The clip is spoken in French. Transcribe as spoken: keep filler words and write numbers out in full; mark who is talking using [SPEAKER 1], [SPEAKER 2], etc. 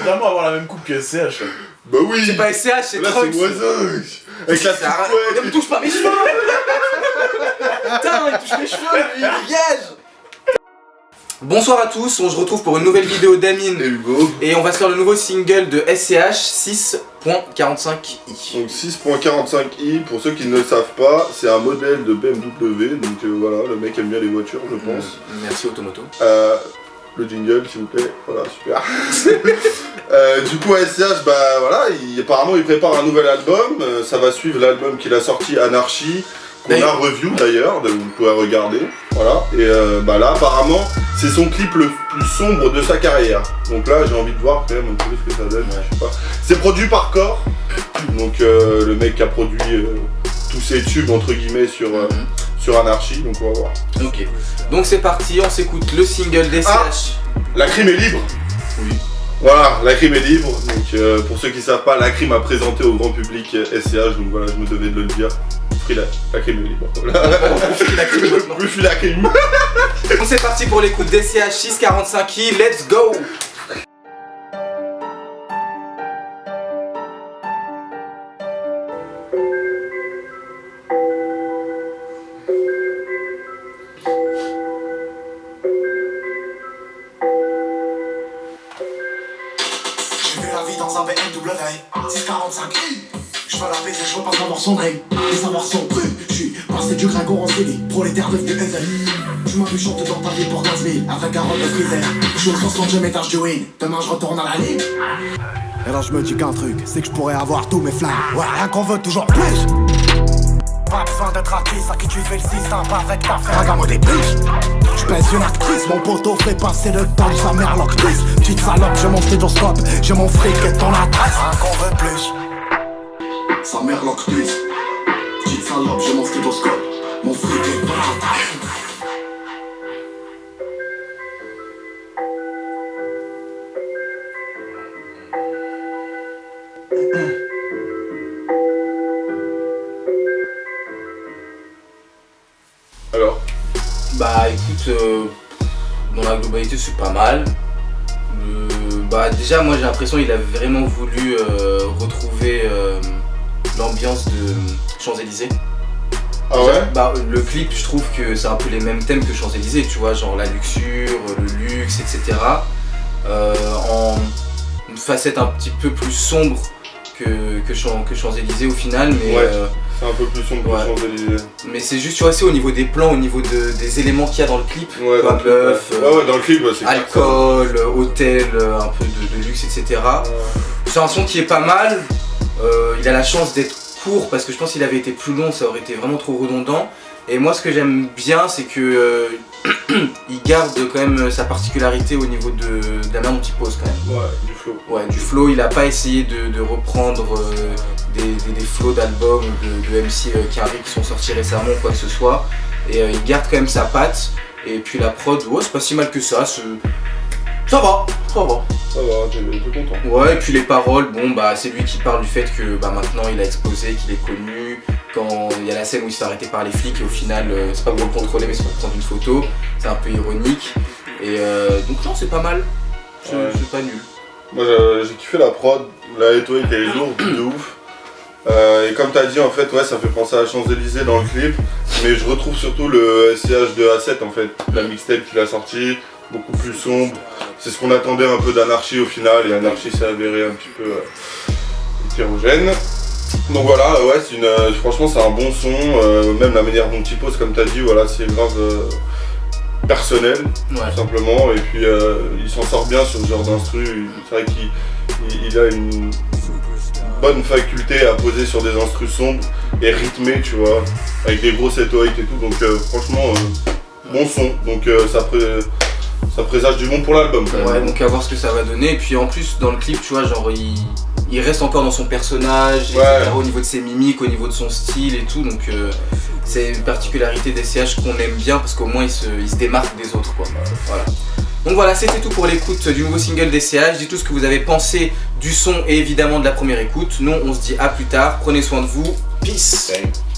[SPEAKER 1] littéralement avoir la même coupe que S C H.
[SPEAKER 2] Bah oui.
[SPEAKER 3] C'est pas S C H, c'est
[SPEAKER 2] là
[SPEAKER 3] Trunks.
[SPEAKER 2] c'est voisin. Avec la petite couette.
[SPEAKER 3] Ne me touche pas mes cheveux. Putain, il touche mes cheveux, lui, dégage. Bonsoir à tous, on se retrouve pour une nouvelle vidéo d'Amine
[SPEAKER 2] et Hugo.
[SPEAKER 3] Et on va se faire le nouveau single de S C H, six point quarante-cinq i.
[SPEAKER 2] Donc six point quarante-cinq i, pour ceux qui ne le savent pas, c'est un modèle de B M W. Donc euh, voilà, le mec aime bien les voitures, je pense.
[SPEAKER 3] Mmh, merci Automoto.
[SPEAKER 2] Euh, le jingle s'il vous plaît, voilà, super. euh, du coup S C H, bah voilà, il, apparemment il prépare un nouvel album. euh, Ça va suivre l'album qu'il a sorti, Anarchy, qu'on a review d'ailleurs, vous pouvez regarder. Voilà, et euh, bah là apparemment c'est son clip le plus sombre de sa carrière. Donc là j'ai envie de voir quand même un peu ce que ça donne, ouais. Je sais pas. C'est produit par Core, donc euh, le mec qui a produit euh, tous ses tubes entre guillemets sur, euh, mm-hmm. sur Anarchy, donc on va voir.
[SPEAKER 3] Ok, donc c'est parti, on s'écoute le single d'S C H.
[SPEAKER 2] Ah, la crime est libre. Oui. Voilà, la crime est libre, donc euh, pour ceux qui savent pas, la crime a présenté au grand public S C H, donc voilà, je me devais de le dire. La, la crime est libre.
[SPEAKER 3] Plus la crime maintenant.
[SPEAKER 2] Plus la crime.
[SPEAKER 3] Donc c'est parti pour l'écoute d'S C H six quarante-cinq i, let's go.
[SPEAKER 4] J'ai vu la vie dans un B M W six quarante-cinq i. Je veux la baiser, je veux pas savoir son règne. Les savoirs sont crus. Je suis passé du gringo en céli, prolétaire devenu Evel. Je m'appuie chante dans ta vie pour quinze mille avec un rôle de freezer. Je suis au soixantième étage du win. Demain je retourne à la ligne. Et là je me dis qu'un truc, c'est que je pourrais avoir tous mes flammes. Ouais, rien qu'on veut toujours plus. Pas besoin d'être artiste, à qui tu fais le système avec ta frère. Regarde-moi des biches. Je pèse une actrice, mon poteau fait passer le temps de sa mère l'octrice. Petite salope, j'ai mon stéthoscope, j'ai mon fric et ton adresse. Rien qu'on veut plus. Sa mère l'octrice. Petite salope, j'ai mon stéthoscope, mon fric et ton adresse.
[SPEAKER 2] Alors
[SPEAKER 3] bah écoute, euh, dans la globalité c'est pas mal. Euh, bah déjà moi j'ai l'impression qu'il a vraiment voulu euh, retrouver euh, l'ambiance de Champs-Élysées.
[SPEAKER 2] Ah ouais.
[SPEAKER 3] Bah le clip je trouve que c'est un peu les mêmes thèmes que Champs-Élysées, tu vois, genre la luxure, le luxe, et cetera. Euh, en une facette un petit peu plus sombre que, que, Champs, que Champs-Élysées au final, mais
[SPEAKER 2] ouais.
[SPEAKER 3] euh,
[SPEAKER 2] c'est un peu plus sombre ouais. que Champs-Élysées.
[SPEAKER 3] Mais c'est juste, tu vois, c'est au niveau des plans, au niveau de, des éléments qu'il y a dans le clip.
[SPEAKER 2] Ouais,
[SPEAKER 3] quoi, bœuf,
[SPEAKER 2] ouais. ouais, ouais, dans le clip, ouais, c'est
[SPEAKER 3] alcool, hôtel, un peu de, de luxe, et cetera. Ouais. C'est un son qui est pas mal. Euh, il a la chance d'être court parce que je pense qu'il avait été plus long, ça aurait été vraiment trop redondant. Et moi, ce que j'aime bien, c'est que euh, il garde quand même sa particularité au niveau de, de la manière dont il pose quand même.
[SPEAKER 2] Ouais, du flow.
[SPEAKER 3] Ouais, du flow. Il a pas essayé de, de reprendre euh, des, des, des flows d'albums ou de, de M C euh, qui arrivent, qui sont sortis récemment ou quoi que ce soit. Et euh, il garde quand même sa patte. Et puis la prod, ouais, c'est pas si mal que ça. Ça va, ça va.
[SPEAKER 2] Ça va, t'es content.
[SPEAKER 3] Ouais, et puis les paroles, bon bah c'est lui qui parle du fait que bah maintenant il a explosé, qu'il est connu. Quand il y a la scène où il se fait arrêter par les flics et au final euh, c'est pas pour le contrôler mais c'est pour prendre une photo. C'est un peu ironique. Et euh, donc non, c'est pas mal. C'est ouais. pas nul.
[SPEAKER 2] Moi j'ai kiffé la prod, la étoile était lourde de ouf. Euh, et comme t'as dit en fait, ouais, ça fait penser à Champs-Élysées dans le clip. Mais je retrouve surtout le S C H de A sept en fait, la mixtape qu'il a sorti. Beaucoup plus sombre, c'est ce qu'on attendait un peu d'Anarchy au final, et Anarchy s'est avéré un petit peu euh, hétérogène. Donc voilà, ouais, c'est une, euh, franchement c'est un bon son, euh, même la manière dont il pose, comme tu as dit, voilà, c'est grave euh, personnel, ouais. tout simplement, et puis euh, il s'en sort bien sur ce genre d'instru, c'est vrai qu'il il, il a une bonne faculté à poser sur des instrus sombres et rythmés, tu vois, avec des gros sept oh huit et tout, donc euh, franchement, euh, bon son, donc euh, ça pré ça présage du bon pour l'album quand même.
[SPEAKER 3] Ouais, donc à voir ce que ça va donner. Et puis en plus dans le clip, tu vois, genre il, il reste encore dans son personnage, ouais. et cetera, au niveau de ses mimiques, au niveau de son style et tout. Donc euh, c'est une particularité des C H qu'on aime bien parce qu'au moins il se, il se démarque des autres, quoi. Voilà. Donc voilà, c'était tout pour l'écoute du nouveau single des C H. Dites tout ce que vous avez pensé du son et évidemment de la première écoute. Nous on se dit à plus tard, prenez soin de vous, peace. Okay.